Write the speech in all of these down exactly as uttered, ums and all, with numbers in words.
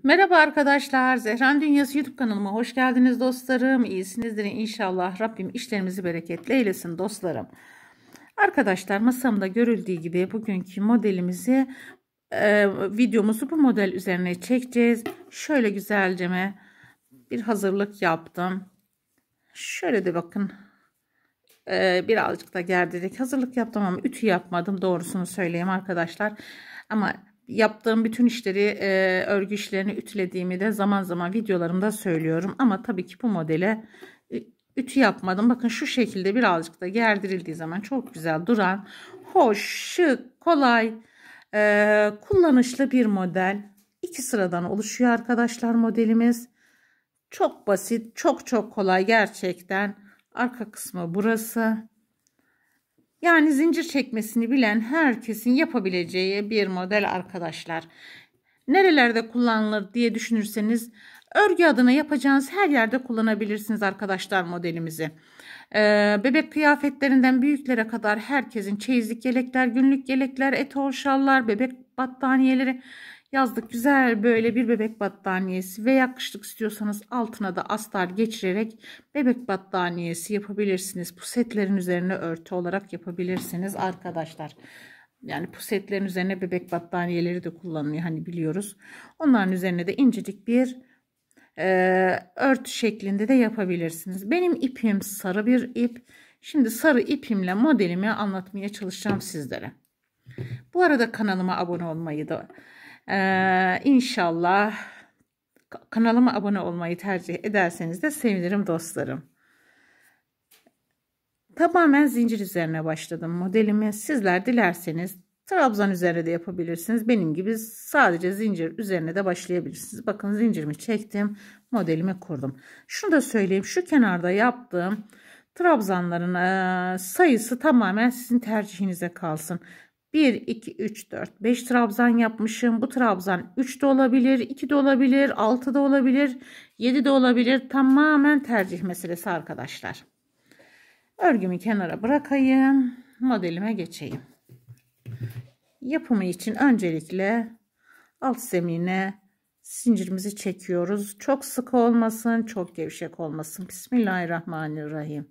Merhaba arkadaşlar, Zehran Dünyası YouTube kanalıma hoş geldiniz dostlarım. İyisinizdir inşallah. Rabbim işlerimizi bereketli eylesin dostlarım. Arkadaşlar masamda görüldüğü gibi bugünkü modelimizi, e, videomuzu bu model üzerine çekeceğiz. Şöyle güzelce bir hazırlık yaptım. Şöyle de bakın, e, birazcık da gerdirdik. Hazırlık yaptım ama ütü yapmadım, doğrusunu söyleyeyim arkadaşlar. Ama yaptığım bütün işleri, e, örgü işlerini ütülediğimi de zaman zaman videolarımda söylüyorum. Ama tabii ki bu modele ütü yapmadım. Bakın şu şekilde birazcık da gerdirildiği zaman çok güzel duran, hoş, şık, kolay, e, kullanışlı bir model. İki sıradan oluşuyor arkadaşlar modelimiz. Çok basit, çok çok kolay gerçekten. Arka kısmı burası. Yani zincir çekmesini bilen herkesin yapabileceği bir model arkadaşlar. Nerelerde kullanılır diye düşünürseniz örgü adına yapacağınız her yerde kullanabilirsiniz arkadaşlar modelimizi. Ee, bebek kıyafetlerinden büyüklere kadar herkesin çeyizlik yelekler, günlük yelekler, etol şallar, bebek battaniyeleri, yazlık güzel böyle bir bebek battaniyesi veya kışlık istiyorsanız altına da astar geçirerek bebek battaniyesi yapabilirsiniz. Pusetlerin üzerine örtü olarak yapabilirsiniz arkadaşlar. Yani pusetlerin üzerine bebek battaniyeleri de kullanılıyor, hani biliyoruz. Onların üzerine de incecik bir e, örtü şeklinde de yapabilirsiniz. Benim ipim sarı bir ip. Şimdi sarı ipimle modelimi anlatmaya çalışacağım sizlere. Bu arada kanalıma abone olmayı da e, inşallah kanalıma abone olmayı tercih ederseniz de sevinirim dostlarım. Tamamen zincir üzerine başladım modelimi. Sizler dilerseniz trabzan üzerine de yapabilirsiniz. Benim gibi sadece zincir üzerine de başlayabilirsiniz. Bakın zincirimi çektim, modelimi kurdum. Şunu da söyleyeyim, şu kenarda yaptığım trabzanların sayısı tamamen sizin tercihinize kalsın. bir, iki, üç, dört, beş trabzan yapmışım. Bu trabzan üç de olabilir, iki de olabilir, altı da olabilir, yedi de olabilir. Tamamen tercih meselesi arkadaşlar. Örgümü kenara bırakayım. Modelime geçeyim. Yapımı için öncelikle alt zemine zincirimizi çekiyoruz. Çok sık olmasın, çok gevşek olmasın. Bismillahirrahmanirrahim.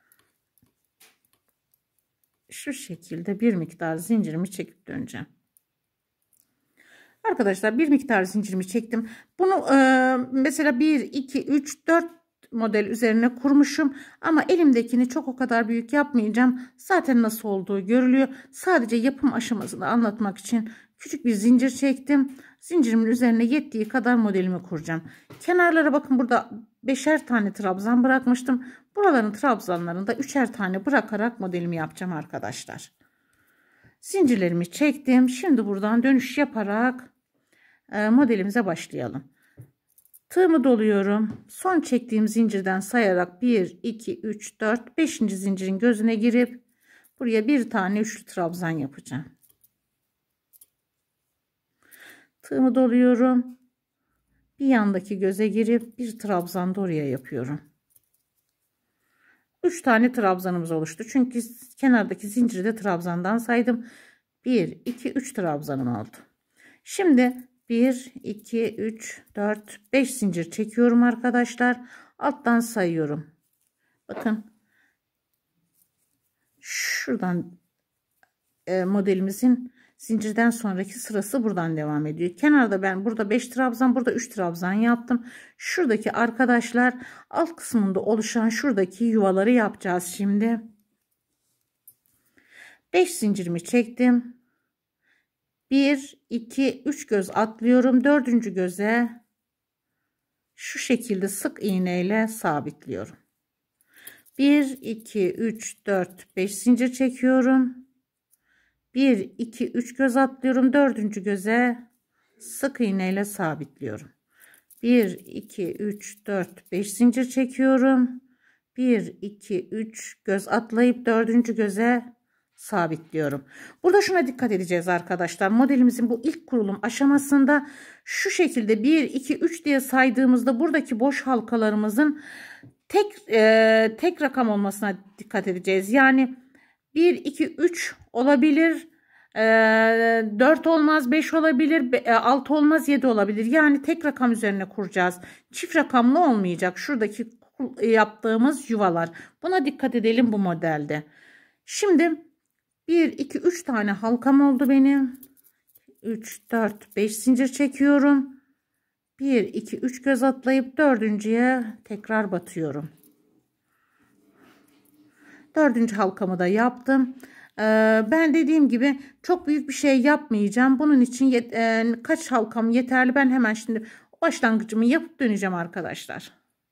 Şu şekilde bir miktar zincirimi çekip döneceğim. Arkadaşlar bir miktar zincirimi çektim. Bunu e, mesela bir, iki, üç, dört model üzerine kurmuşum. Ama elimdekini çok o kadar büyük yapmayacağım. Zaten nasıl olduğu görülüyor. Sadece yapım aşamasını anlatmak için küçük bir zincir çektim. Zincirimin üzerine yettiği kadar modelimi kuracağım. Kenarlara bakın, burada beşer tane trabzan bırakmıştım. Buraların trabzanlarını da üçer tane bırakarak modelimi yapacağım arkadaşlar. Zincirlerimi çektim. Şimdi buradan dönüş yaparak e, modelimize başlayalım. Tığımı doluyorum. Son çektiğim zincirden sayarak bir, iki, üç, dört, beşinci zincirin gözüne girip buraya bir tane üçlü trabzan yapacağım. Tığımı doluyorum. Bir yandaki göze girip bir trabzan da oraya yapıyorum. üç tane trabzanımız oluştu. Çünkü kenardaki zinciri de trabzandan saydım. bir, iki, üç trabzanım oldu. Şimdi bir, iki, üç, dört, beş zincir çekiyorum arkadaşlar. Alttan sayıyorum. Bakın. Şuradan e, modelimizin zincirden sonraki sırası buradan devam ediyor. Kenarda ben burada beş trabzan, burada üç trabzan yaptım. Şuradaki arkadaşlar alt kısmında oluşan şuradaki yuvaları yapacağız şimdi. beş zincirimi çektim. bir, iki, üç göz atlıyorum. dördüncü göze şu şekilde sık iğneyle sabitliyorum. bir, iki, üç, dört, beş zincir çekiyorum. bir, iki, üç göz atlıyorum. dördüncü göze sık iğneyle sabitliyorum. bir, iki, üç, dört, beş zincir çekiyorum. bir, iki, üç göz atlayıp dördüncü göze sabitliyorum. Burada şuna dikkat edeceğiz arkadaşlar. Modelimizin bu ilk kurulum aşamasında şu şekilde bir, iki, üç diye saydığımızda buradaki boş halkalarımızın tek e, tek rakam olmasına dikkat edeceğiz. Yani bir, iki, üç olabilir. Ee, dört olmaz, beş olabilir, altı olmaz, yedi olabilir. Yani tek rakam üzerine kuracağız. Çift rakamlı olmayacak. Şuradaki yaptığımız yuvalar. Buna dikkat edelim bu modelde. Şimdi bir, iki, üç tane halkam oldu benim. üç, dört, beş zincir çekiyorum. bir, iki, üç göz atlayıp dördüncüye tekrar batıyorum. Dördüncü halkamı da yaptım. Ee, ben dediğim gibi çok büyük bir şey yapmayacağım. Bunun için yet e, kaç halkam yeterli? Ben hemen şimdi başlangıcımı yapıp döneceğim arkadaşlar.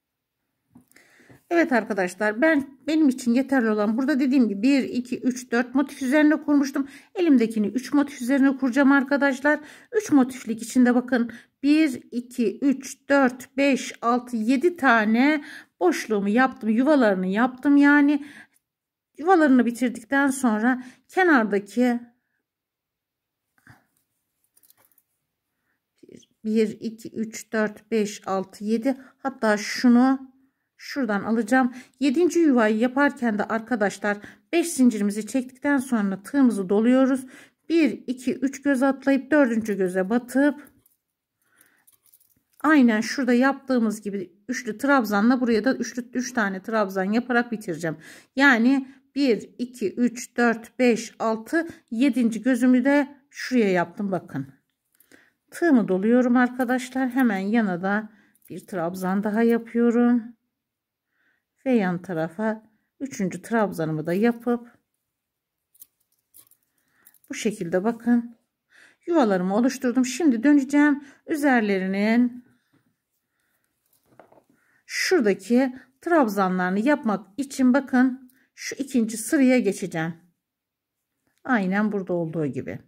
Evet arkadaşlar, ben benim için yeterli olan burada dediğim gibi bir, iki, üç, dört motif üzerine kurmuştum. Elimdekini üç motif üzerine kuracağım arkadaşlar. üç motiflik içinde bakın bir, iki, üç, dört, beş, altı, yedi tane boşluğumu yaptım. Yuvalarını yaptım yani. Yuvalarını bitirdikten sonra kenardaki bir, iki, üç, dört, beş, altı, yedi, hatta şunu şuradan alacağım. yedinci yuvayı yaparken de arkadaşlar beş zincirimizi çektikten sonra tığımızı doluyoruz. bir, iki, üç göz atlayıp dördüncü göze batıp aynen şurada yaptığımız gibi üçlü trabzanla buraya da üçlü üç tane trabzan yaparak bitireceğim. Yani bir, iki, üç, dört, beş, altı, yedinci gözümü de şuraya yaptım bakın. Tığımı doluyorum arkadaşlar. Hemen yana da bir trabzan daha yapıyorum. Ve yan tarafa üçüncü trabzanımı da yapıp bu şekilde bakın yuvalarımı oluşturdum. Şimdi döneceğim. Üzerlerinin şuradaki trabzanlarını yapmak için bakın şu ikinci sıraya geçeceğim. Aynen burada olduğu gibi.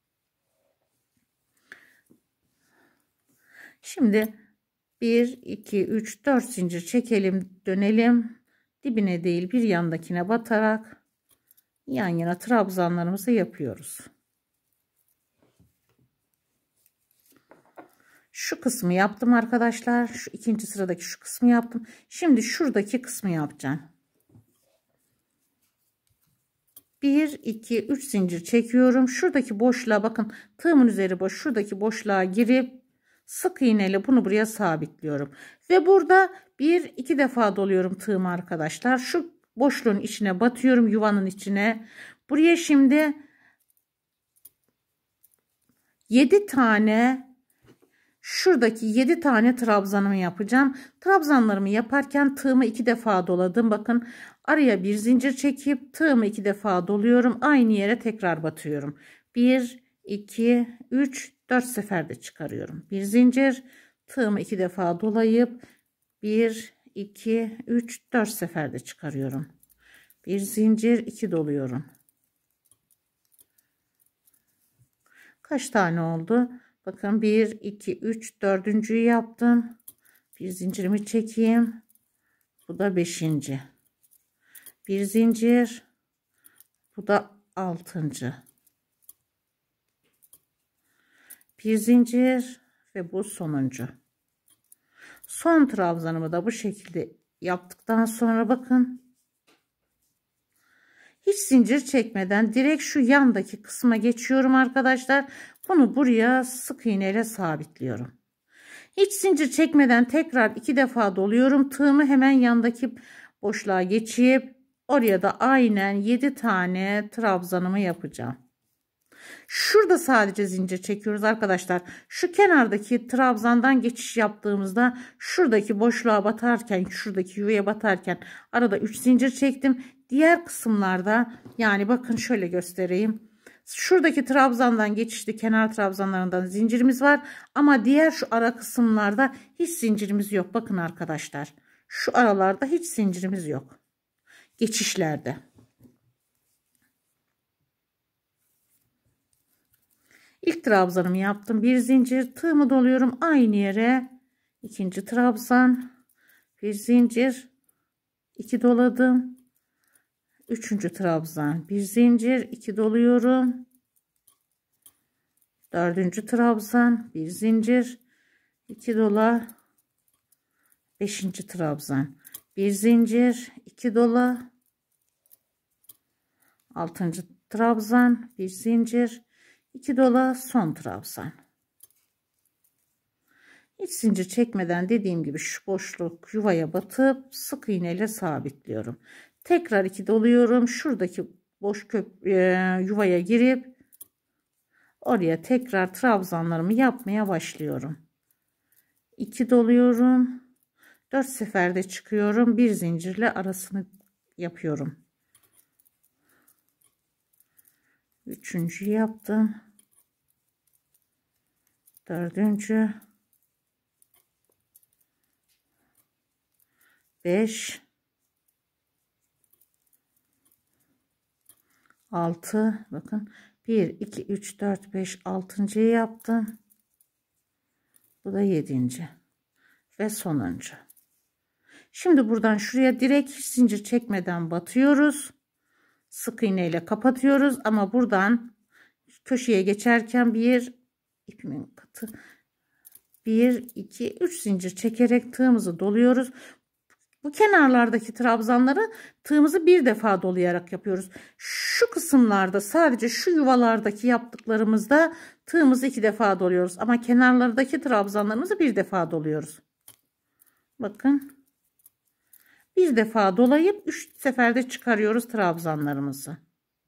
Şimdi bir, iki, üç, dört zincir çekelim, dönelim. Dibine değil bir yandakine batarak yan yana trabzanlarımızı yapıyoruz. Şu kısmı yaptım arkadaşlar. Şu ikinci sıradaki şu kısmı yaptım. Şimdi şuradaki kısmı yapacağım. bir, iki, üç zincir çekiyorum. Şuradaki boşluğa bakın. Tığımın üzeri boş. Şuradaki boşluğa girip sık iğneyle bunu buraya sabitliyorum. Ve burada bir iki defa doluyorum tığımı arkadaşlar. Şu boşluğun içine batıyorum, yuvanın içine. Buraya şimdi yedi tane, şuradaki yedi tane trabzanımı yapacağım. Trabzanlarımı yaparken tığımı iki defa doladım. Bakın araya bir zincir çekip tığımı iki defa doluyorum. Aynı yere tekrar batıyorum. bir, iki, üç, dört seferde çıkarıyorum. Bir zincir, tığımı iki defa dolayıp bir, iki, üç, dört seferde çıkarıyorum. Bir zincir, iki doluyorum. Kaç tane oldu? Bakın bir, iki, üç, dördüncüyü yaptım. Bir zincirimi çekeyim. Bu da beşinci. Bir zincir. Bu da altıncı. Bir zincir ve bu sonuncu. Son trabzanımı da bu şekilde yaptıktan sonra bakın. Hiç zincir çekmeden direkt şu yandaki kısma geçiyorum arkadaşlar. Bunu buraya sık iğneyle sabitliyorum. Hiç zincir çekmeden tekrar iki defa doluyorum. Tığımı hemen yandaki boşluğa geçip oraya da aynen yedi tane trabzanımı yapacağım. Şurada sadece zincir çekiyoruz arkadaşlar. Şu kenardaki trabzandan geçiş yaptığımızda şuradaki boşluğa batarken, şuradaki yuvaya batarken arada üç zincir çektim. Diğer kısımlarda yani bakın şöyle göstereyim. Şuradaki trabzandan geçişli kenar trabzanlarından zincirimiz var. Ama diğer şu ara kısımlarda hiç zincirimiz yok. Bakın arkadaşlar. Şu aralarda hiç zincirimiz yok. Geçişlerde. İlk trabzanımı yaptım. Bir zincir, tığımı doluyorum. Aynı yere ikinci trabzan, bir zincir, iki doladım. Üçüncü trabzan, bir zincir, iki doluyorum. Dördüncü trabzan, bir zincir, iki dola. Beşinci trabzan, bir zincir, iki dola. Altıncı trabzan, bir zincir, iki dola, son trabzan. Hiç zincir çekmeden dediğim gibi şu boşluk yuvaya batıp sık iğne ile sabitliyorum. Tekrar iki doluyorum. Şuradaki boş köp e, yuvaya girip oraya tekrar trabzanlarımı yapmaya başlıyorum. iki doluyorum. dört seferde çıkıyorum. Bir zincirle arasını yapıyorum. Üçüncü yaptım. Dördüncü. beş. altı. Bakın. bir, iki, üç, dört, beş. altıncıyı yaptım. Bu da yedinci. Ve sonuncu. Şimdi buradan şuraya direkt hiç zincir çekmeden batıyoruz. Sık iğne ile kapatıyoruz ama buradan köşeye geçerken bir ipimin katı bir iki üç zincir çekerek tığımızı doluyoruz. Bu kenarlardaki trabzanları tığımızı bir defa dolayarak yapıyoruz. Şu kısımlarda sadece şu yuvalardaki yaptıklarımızda tığımızı iki defa doluyoruz ama kenarlardaki trabzanlarımızı bir defa doluyoruz. Bakın. Bir defa dolayıp üç seferde çıkarıyoruz trabzanlarımızı.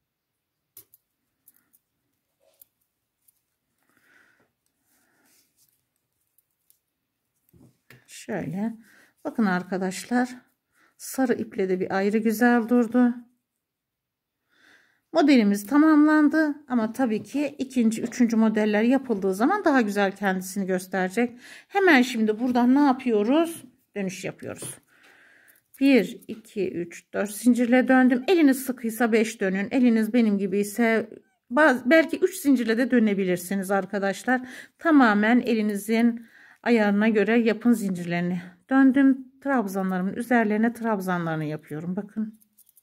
Şöyle. Bakın arkadaşlar. Sarı iple de bir ayrı güzel durdu. Modelimiz tamamlandı. Ama tabii ki ikinci, üçüncü modeller yapıldığı zaman daha güzel kendisini gösterecek. Hemen şimdi buradan ne yapıyoruz? Dönüş yapıyoruz. bir, iki, üç, dört zincirle döndüm. Eliniz sıkıysa beş dönün. Eliniz benim gibi ise bazı, belki üç zincirle de dönebilirsiniz arkadaşlar. Tamamen elinizin ayarına göre yapın zincirlerini. Döndüm. Trabzanlarımın üzerlerine trabzanlarını yapıyorum. Bakın.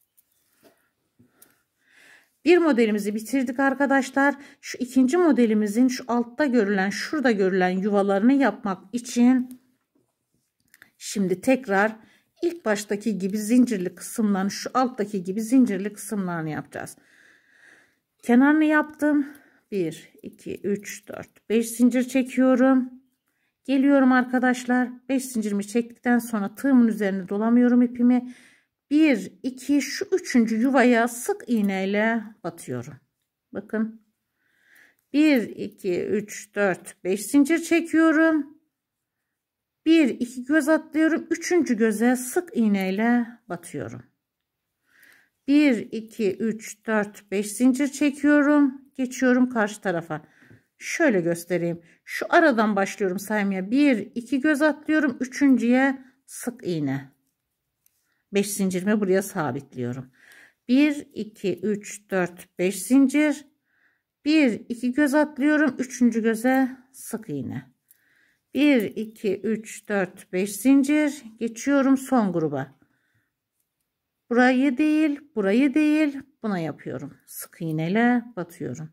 Bir modelimizi bitirdik arkadaşlar. Şu ikinci modelimizin şu altta görülen, şurada görülen yuvalarını yapmak için şimdi tekrar İlk baştaki gibi zincirli kısımlarını, şu alttaki gibi zincirli kısımlarını yapacağız. Kenarını yaptım. bir, iki, üç, dört, beş zincir çekiyorum. Geliyorum arkadaşlar. beş zincirimi çektikten sonra tığımın üzerine dolamıyorum ipimi. bir, iki, şu üçüncü yuvaya sık iğneyle batıyorum. Bakın. bir, iki, üç, dört, beş zincir çekiyorum. bir, iki göz atlıyorum. Üçüncü göze sık iğneyle batıyorum. bir, iki, üç, dört, beş zincir çekiyorum. Geçiyorum karşı tarafa. Şöyle göstereyim. Şu aradan başlıyorum saymaya. bir, iki göz atlıyorum. Üçüncüye sık iğne. beş zincirimi buraya sabitliyorum. bir, iki, üç, dört, beş zincir. bir, iki göz atlıyorum. Üçüncü göze sık iğne. bir, iki, üç, dört, beş zincir. Geçiyorum son gruba. Burayı değil, burayı değil, buna yapıyorum. Sık iğneyle batıyorum.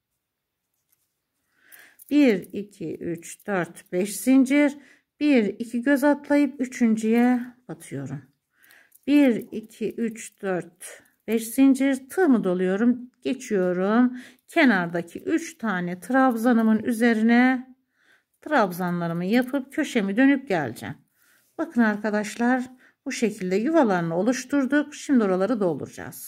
bir, iki, üç, dört, beş zincir. bir, iki göz atlayıp üçüncüye batıyorum. bir, iki, üç, dört, beş zincir. Tığımı doluyorum. Geçiyorum. Kenardaki üç tane trabzanımın üzerine trabzanlarımı yapıp köşemi dönüp geleceğim. Bakın arkadaşlar, bu şekilde yuvalarını oluşturduk. Şimdi oraları dolduracağız.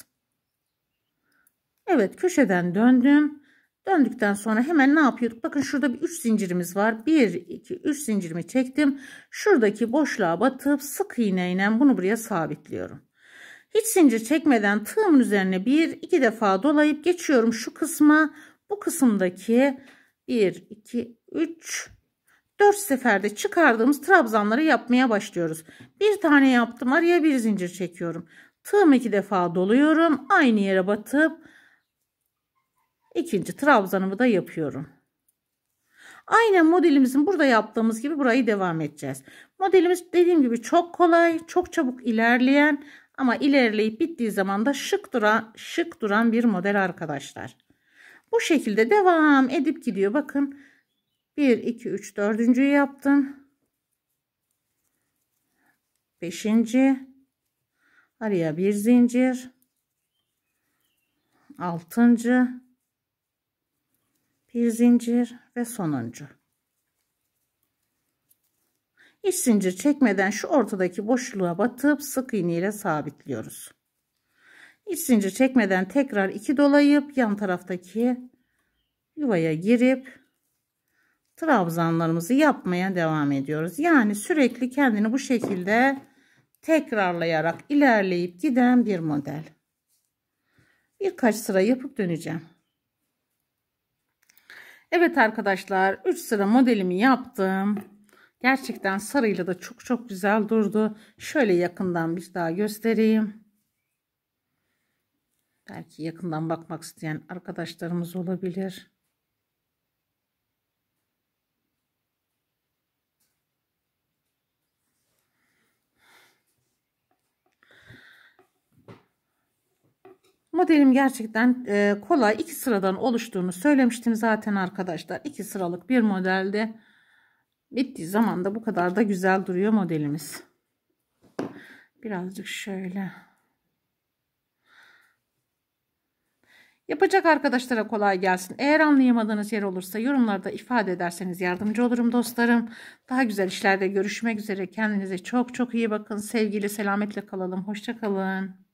Evet, köşeden döndüm. Döndükten sonra hemen ne yapıyorduk? Bakın şurada bir üç zincirimiz var. bir, iki, üç zincirimi çektim. Şuradaki boşluğa batıp sık iğneyle bunu buraya sabitliyorum. Hiç zincir çekmeden tığımın üzerine bir, iki defa dolayıp geçiyorum şu kısma. Bu kısımdaki bir, iki, üç, dört seferde çıkardığımız trabzanları yapmaya başlıyoruz. Bir tane yaptım. Araya bir zincir çekiyorum. Tığımı iki defa doluyorum. Aynı yere batıp ikinci trabzanımı da yapıyorum. Aynen modelimizin burada yaptığımız gibi burayı devam edeceğiz. Modelimiz dediğim gibi çok kolay, çok çabuk ilerleyen ama ilerleyip bittiği zaman da şık duran, şık duran bir model arkadaşlar. Bu şekilde devam edip gidiyor. Bakın bir, iki, üç, dördüncüyü yaptım. beşinci. Araya bir zincir. altıncı, bir zincir ve sonuncu. İç zincir çekmeden şu ortadaki boşluğa batıp sık iğne ile sabitliyoruz. İç zincir çekmeden tekrar iki dolayıp yan taraftaki yuvaya girip trabzanlarımızı yapmaya devam ediyoruz. Yani sürekli kendini bu şekilde tekrarlayarak ilerleyip giden bir model. Birkaç sıra yapıp döneceğim. Evet arkadaşlar, üç sıra modelimi yaptım. Gerçekten sarıyla da çok çok güzel durdu. Şöyle yakından bir daha göstereyim. Belki yakından bakmak isteyen arkadaşlarımız olabilir. Modelim gerçekten e, kolay. İki sıradan oluştuğunu söylemiştim zaten arkadaşlar. İki sıralık bir modelde. Bittiği zaman da bu kadar da güzel duruyor modelimiz. Birazcık şöyle. Yapacak arkadaşlara kolay gelsin. Eğer anlayamadığınız yer olursa yorumlarda ifade ederseniz yardımcı olurum dostlarım. Daha güzel işlerde görüşmek üzere. Kendinize çok çok iyi bakın. Sevgiyle, selametle kalalım. Hoşça kalın.